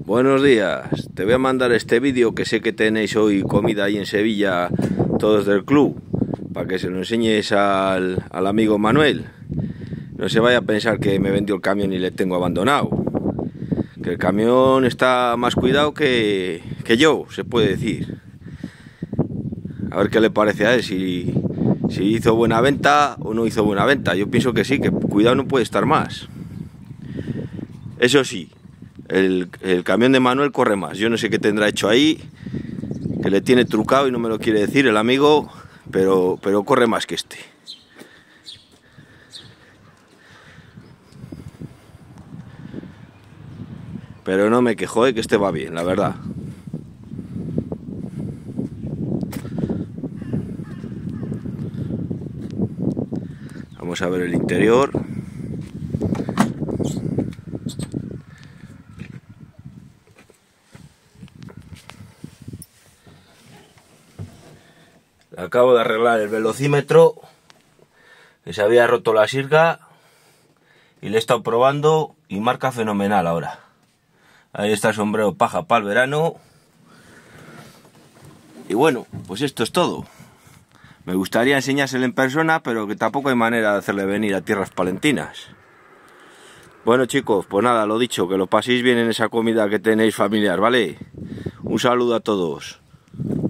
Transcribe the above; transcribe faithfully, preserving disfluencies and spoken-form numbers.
Buenos días, te voy a mandar este vídeo que sé que tenéis hoy comida ahí en Sevilla, todos del club, para que se lo enseñes al, al amigo Manuel. No se vaya a pensar que me vendió el camión y le tengo abandonado, que el camión está más cuidado que, que yo, se puede decir. A ver qué le parece a él, si, si hizo buena venta o no hizo buena venta. Yo pienso que sí, que cuidado no puede estar más. Eso sí, el, el camión de Manuel corre más. Yo no sé qué tendrá hecho ahí, que le tiene trucado y no me lo quiere decir el amigo, pero, pero corre más que este. Pero no me quejo, ¿eh? Que este va bien, la verdad. Vamos a ver el interior. Acabo de arreglar el velocímetro, que se había roto la sirga, y le he estado probando y marca fenomenal ahora. Ahí está el sombrero paja para el verano. Y bueno, pues esto es todo. Me gustaría enseñárselo en persona, pero que tampoco hay manera de hacerle venir a tierras palentinas. Bueno chicos, pues nada, lo dicho, que lo paséis bien en esa comida que tenéis familiar, ¿vale? Un saludo a todos.